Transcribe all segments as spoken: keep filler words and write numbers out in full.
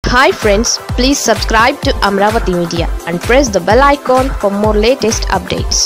Hi friends, please subscribe to Amaravathi Media and press the bell icon for more latest updates.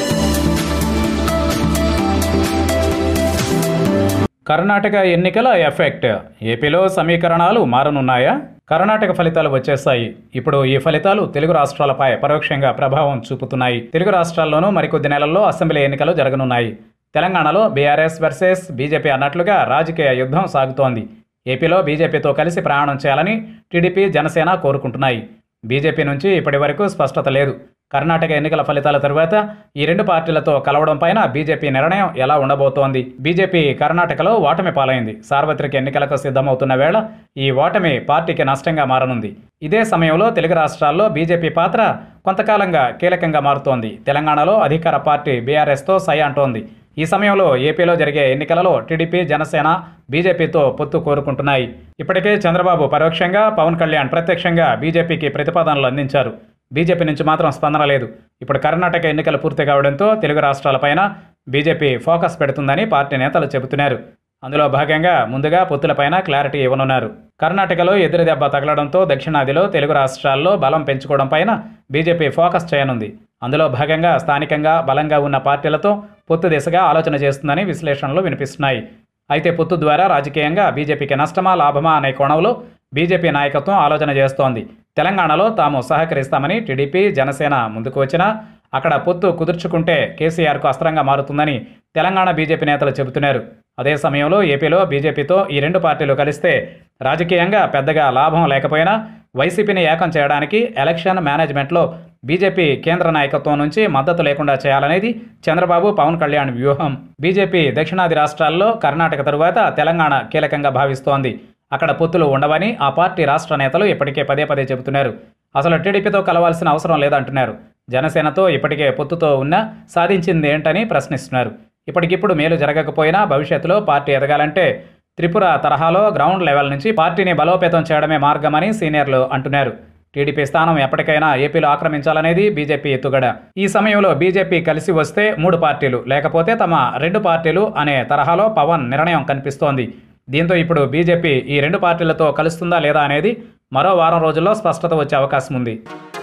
Karnataka ఎన్నికల effect. ఏపీలో సమీకరణాలు మారనున్నాయా? కర్ణాటక ఫలితాలు వచ్చేస్తాయి. ఇప్పుడు ఈ ఫలితాలు తెలుగు రాష్ట్రాలపై పరోక్షంగా ప్రభావం చూపుతున్నాయి. తెలుగు రాష్ట్రాల్లోనూ మరికొద్ది నెలల్లో అసెంబ్లీ ఎన్నికలు జరగనున్నాయి. తెలంగాణలో బీఆర్ఎస్ వర్సెస్ బీజేపీ అన్నట్లుగా రాజకీయ యుద్ధం సాగుతోంది. ఏపీలో బీజేపీతో కలిసి ప్రయాణం చేయాలని టీడీపీ, జనసేన కోరుకుంటున్నాయి. బీజేపీ నుంచి ఇప్పటి వరకు స్పష్టత లేదు. కర్ణాటక ఎన్నికల ఫలితాల తరువాత ఈ రెండు పార్టీలతో కలవడం పైన బీజేపీ నిర్ణయం ఎలా ఉండబోతోంది? బీజేపీ కర్ణాటకలో ఓటమి పాలైంది. సార్వత్రిక ఎన్నికలకు సిద్ధమవుతున్న వేళ ఈ ఓటమి పార్టీకి నష్టంగా మారనుంది. ఇదే సమయంలో తెలుగు రాష్ట్రాల్లో బీజేపీ పాత్ర కొంతకాలంగా కీలకంగా మారుతోంది. తెలంగాణలో అధికార పార్టీ బీఆర్ఎస్తో సై అంటోంది. ఈ సమయంలో ఏపీలో జరిగే ఎన్నికలలో టీడీపీ, జనసేన బీజేపీతో పొత్తు కోరుకుంటున్నాయి. ఇప్పటికే చంద్రబాబు పరోక్షంగా, పవన్ కళ్యాణ్ ప్రత్యక్షంగా బీజేపీకి ప్రతిపాదనలు అందించారు. బీజేపీ నుంచి మాత్రం స్పందన లేదు. ఇప్పుడు కర్ణాటక ఎన్నికలు పూర్తి కావడంతో తెలుగు రాష్ట్రాలపైన బీజేపీ ఫోకస్ పెడుతుందని పార్టీ నేతలు చెబుతున్నారు. అందులో భాగంగా ముందుగా పొత్తులపైన క్లారిటీ ఇవ్వనున్నారు. కర్ణాటకలో ఎదురు దెబ్బ తగలడంతో దక్షిణాదిలో తెలుగు రాష్ట్రాల్లో బలం పెంచుకోవడం పైన బీజేపీ ఫోకస్ చేయనుంది. అందులో భాగంగా స్థానికంగా బలంగా ఉన్న పార్టీలతో పొత్తు దిశగా ఆలోచన చేస్తుందని విశ్లేషణలు వినిపిస్తున్నాయి. అయితే పొత్తు ద్వారా రాజకీయంగా బీజేపీకి నష్టమా, లాభమా అనే కోణంలో బీజేపీ నాయకత్వం ఆలోచన చేస్తోంది. తెలంగాణలో తాము సహకరిస్తామని టీడీపీ, జనసేన ముందుకు వచ్చినా అక్కడ పొత్తు కుదుర్చుకుంటే కేసీఆర్కు అస్త్రంగా మారుతుందని తెలంగాణ బీజేపీ నేతలు చెబుతున్నారు. అదే సమయంలో ఏపీలో బీజేపీతో ఈ రెండు పార్టీలు కలిస్తే రాజకీయంగా పెద్దగా లాభం లేకపోయినా వైసీపీని ఏకం చేయడానికి ఎలక్షన్ మేనేజ్మెంట్లో బీజేపీ కేంద్ర నాయకత్వం నుంచి మద్దతు లేకుండా చేయాలనేది చంద్రబాబు, పవన్ కళ్యాణ్ వ్యూహం. బీజేపీ దక్షిణాది రాష్ట్రాల్లో కర్ణాటక తరువాత తెలంగాణ కీలకంగా భావిస్తోంది. అక్కడ పొత్తులు ఉండవని ఆ పార్టీ రాష్ట్ర నేతలు ఇప్పటికే పదే పదే చెబుతున్నారు. అసలు టీడీపీతో కలవాల్సిన అవసరం లేదంటున్నారు. జనసేనతో ఇప్పటికే పొత్తుతో ఉన్నా సాధించింది ఏంటని ప్రశ్నిస్తున్నారు. ఇప్పటికిప్పుడు మేలు జరగకపోయినా భవిష్యత్తులో పార్టీ ఎదగాలంటే త్రిపుర తరహాలో గ్రౌండ్ లెవెల్ నుంచి పార్టీని బలోపేతం చేయడమే మార్గమని సీనియర్లు అంటున్నారు. టీడీపీ స్థానం ఎప్పటికైనా ఏపీలో ఆక్రమించాలనేది బీజేపీ ఎత్తుగడ. ఈ సమయంలో బీజేపీ కలిసి వస్తే మూడు పార్టీలు, లేకపోతే తమ రెండు పార్టీలు అనే తరహాలో పవన్ నిర్ణయం కనిపిస్తోంది. దీంతో ఇప్పుడు బీజేపీ ఈ రెండు పార్టీలతో కలుస్తుందా లేదా అనేది మరో వారం రోజుల్లో స్పష్టత వచ్చే అవకాశం ఉంది.